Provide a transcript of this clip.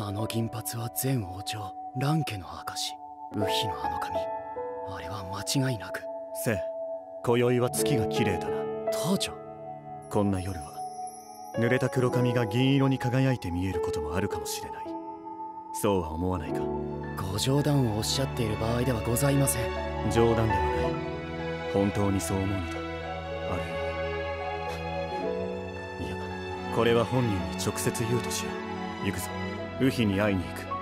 あの銀髪は前王朝蘭家の証。ウヒのあの髪、あれは間違いなく。 せ、今宵は月が綺麗だな。 父ちゃん、 こんな夜は濡れた黒髪が銀色に輝いて見えることもあるかもしれない。そうは思わないか？ ご冗談をおっしゃっている場合ではございません。 冗談ではない。本当にそう思うのだ。あるいは。いや、これは本人に直接言うとしよう。行くぞ。ウヒに会いに行く。